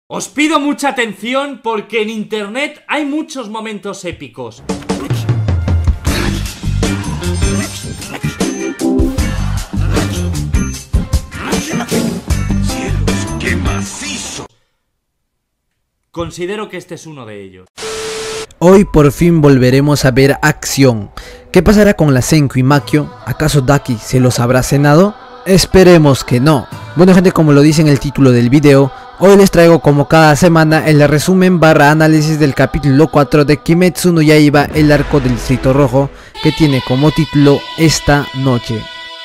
Os pido mucha atención porque en internet hay muchos momentos épicos. ¡Cielos, qué macizo! Considero que este es uno de ellos. Hoy por fin volveremos a ver acción. ¿Qué pasará con la Senku y Makio? ¿Acaso Daki se los habrá cenado? Esperemos que no. Bueno gente, como lo dice en el título del video, hoy les traigo como cada semana el resumen barra análisis del capítulo 4 de Kimetsu no Yaiba, el arco del Distrito Rojo, que tiene como título Esta Noche.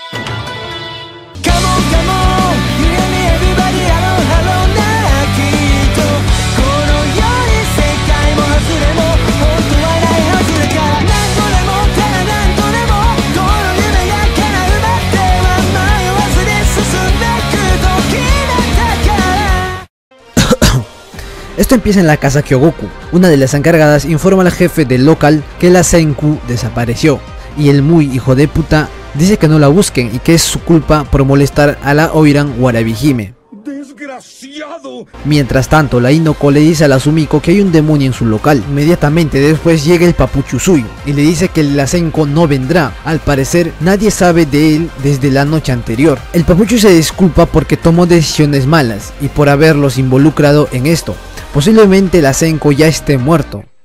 Esto empieza en la casa Kyogoku. Una de las encargadas informa al jefe del local que la Senku desapareció, y el muy hijo de puta dice que no la busquen y que es su culpa por molestar a la Oiran Warabi-hime. ¡Desgraciado! Mientras tanto, la Hinoko le dice a la Sumiko que hay un demonio en su local. Inmediatamente después llega el Papuchu Usui y le dice que la Senko no vendrá. Al parecer nadie sabe de él desde la noche anterior. El Papuchu se disculpa porque tomó decisiones malas y por haberlos involucrado en esto. Posiblemente la Senko ya esté muerto. ¡No! ¡No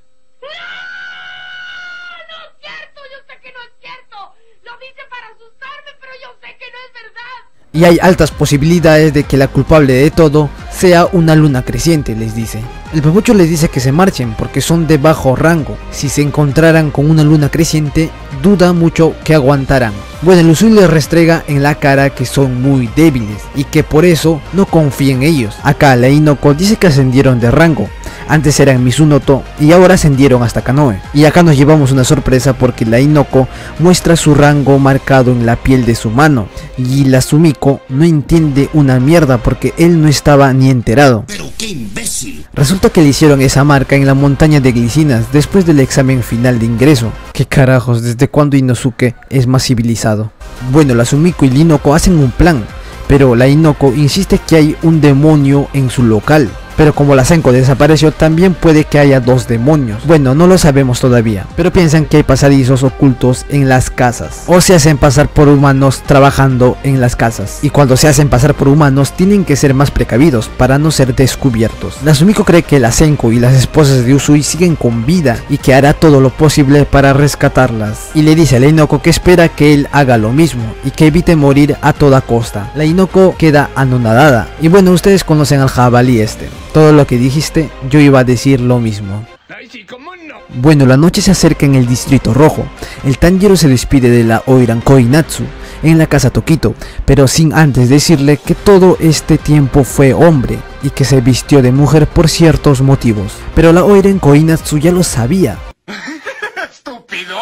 es cierto! Yo sé que no es cierto. Lo dice para asustarme, pero yo sé que no es verdad. Y hay altas posibilidades de que la culpable de todo sea una luna creciente, les dice. El Papucho les dice que se marchen porque son de bajo rango. Si se encontraran con una luna creciente, duda mucho que aguantarán. Bueno, el Usui les restrega en la cara que son muy débiles y que por eso no confía en ellos. Acá la Hinoko dice que ascendieron de rango. Antes eran Mizunoto y ahora ascendieron hasta Kanoe. Y acá nos llevamos una sorpresa porque la Hinoko muestra su rango marcado en la piel de su mano. Y la Sumiko no entiende una mierda porque él no estaba ni enterado. ¡Pero qué imbécil! Resulta que le hicieron esa marca en la montaña de glicinas después del examen final de ingreso. ¿Qué carajos? ¿Desde cuándo Inosuke es más civilizado? Bueno, la Sumiko y la Hinoko hacen un plan, pero la Hinoko insiste que hay un demonio en su local. Pero como la Senko desapareció, también puede que haya dos demonios. Bueno, no lo sabemos todavía, pero piensan que hay pasadizos ocultos en las casas, o se hacen pasar por humanos trabajando en las casas. Y cuando se hacen pasar por humanos, tienen que ser más precavidos para no ser descubiertos. La Sumiko cree que la Senko y las esposas de Usui siguen con vida y que hará todo lo posible para rescatarlas. Y le dice a la Hinoko que espera que él haga lo mismo y que evite morir a toda costa. La Hinoko queda anonadada. Y bueno, ustedes conocen al jabalí este. Todo lo que dijiste, yo iba a decir lo mismo. ¡Ay, sí, cómo no! Bueno, la noche se acerca en el Distrito Rojo. El Tanjiro se despide de la Oiran Koinatsu en la casa Tokito, pero sin antes decirle que todo este tiempo fue hombre y que se vistió de mujer por ciertos motivos. Pero la Oiran Koinatsu ya lo sabía. ¡Estúpido!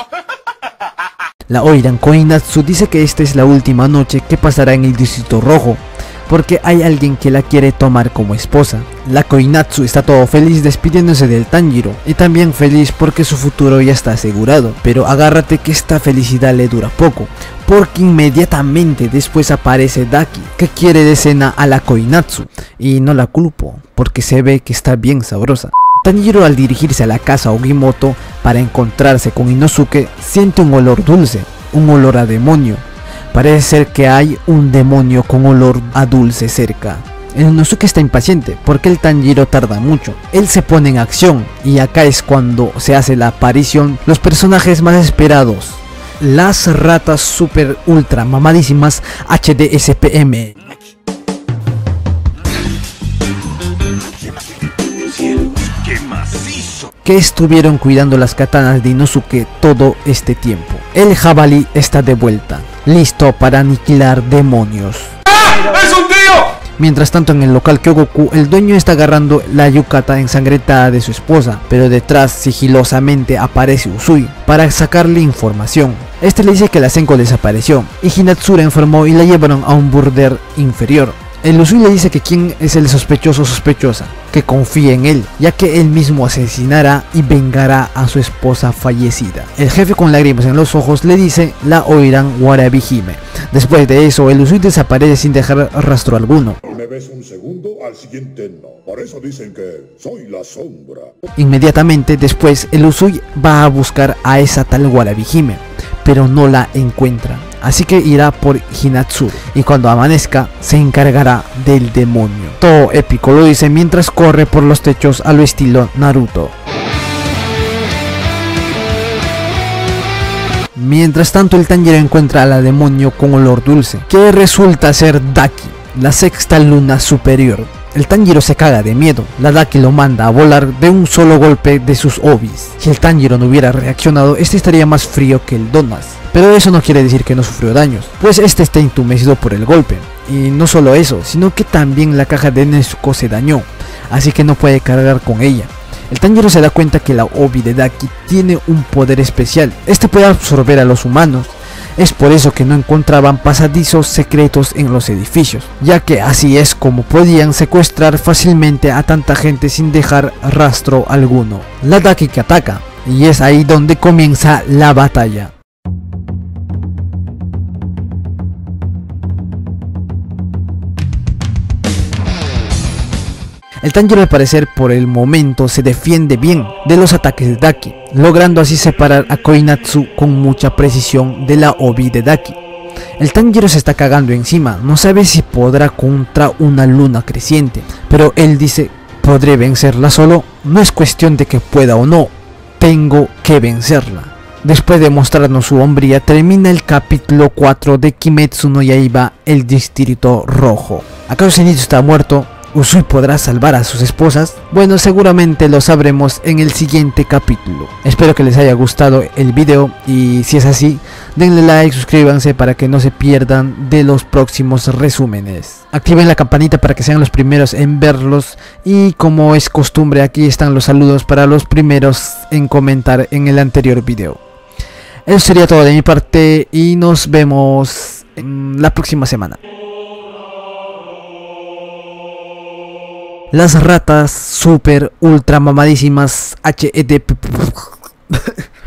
La Oiran Koinatsu dice que esta es la última noche que pasará en el Distrito Rojo, porque hay alguien que la quiere tomar como esposa. La Koinatsu está todo feliz despidiéndose del Tanjiro, y también feliz porque su futuro ya está asegurado. Pero agárrate que esta felicidad le dura poco, porque inmediatamente después aparece Daki, que quiere de cena a la Koinatsu, y no la culpo, porque se ve que está bien sabrosa. Tanjiro, al dirigirse a la casa Ogimoto para encontrarse con Inosuke, siente un olor dulce, un olor a demonio. Parece ser que hay un demonio con olor a dulce cerca. El Inosuke está impaciente porque el Tanjiro tarda mucho. Él se pone en acción y acá es cuando se hace la aparición los personajes más esperados. Las ratas super ultra mamadísimas HDSPM. ¡Cielos, qué macizo! Que estuvieron cuidando las katanas de Inosuke todo este tiempo. El jabalí está de vuelta, listo para aniquilar demonios. ¡Ah! ¡Es un tío! Mientras tanto, en el local Kyogoku, el dueño está agarrando la yukata ensangrentada de su esposa, pero detrás sigilosamente aparece Usui para sacarle información. Este le dice que la Senko desapareció y Hinatsura enfermó y la llevaron a un burder inferior. El Usui le dice que quién es el sospechoso o sospechosa, que confíe en él, ya que él mismo asesinará y vengará a su esposa fallecida. El jefe con lágrimas en los ojos le dice la oirán Warabi-hime. Después de eso, el Usui desaparece sin dejar rastro alguno. Me ves un segundo, al siguiente no. Por eso dicen que soy la sombra. Inmediatamente después, el Usui va a buscar a esa tal Warabi-hime, pero no la encuentra. Así que irá por Hinatsuru y cuando amanezca se encargará del demonio. Todo épico lo dice mientras corre por los techos a lo estilo Naruto. Mientras tanto, el Tanjiro encuentra a la demonio con olor dulce, que resulta ser Daki, la sexta luna superior. El Tanjiro se caga de miedo, la Daki lo manda a volar de un solo golpe de sus obis. Si el Tanjiro no hubiera reaccionado, este estaría más frío que el Donas. Pero eso no quiere decir que no sufrió daños, pues este está entumecido por el golpe. Y no solo eso, sino que también la caja de Nezuko se dañó, así que no puede cargar con ella. El Tanjiro se da cuenta que la obi de Daki tiene un poder especial, este puede absorber a los humanos. Es por eso que no encontraban pasadizos secretos en los edificios, ya que así es como podían secuestrar fácilmente a tanta gente sin dejar rastro alguno. La Daki que ataca, y es ahí donde comienza la batalla. El Tanjiro al parecer por el momento se defiende bien de los ataques de Daki, logrando así separar a Koinatsu con mucha precisión de la obi de Daki. El Tanjiro se está cagando encima, no sabe si podrá contra una luna creciente, pero él dice, ¿podré vencerla solo? No es cuestión de que pueda o no, tengo que vencerla. Después de mostrarnos su hombría, termina el capítulo 4 de Kimetsu no Yaiba, el Distrito Rojo. ¿Acaso Zenitsu está muerto? ¿Usui podrá salvar a sus esposas? Bueno, seguramente lo sabremos en el siguiente capítulo. Espero que les haya gustado el video y si es así, denle like, suscríbanse para que no se pierdan de los próximos resúmenes. Activen la campanita para que sean los primeros en verlos y como es costumbre, aquí están los saludos para los primeros en comentar en el anterior video. Eso sería todo de mi parte y nos vemos en la próxima semana. Las ratas super ultra mamadísimas HED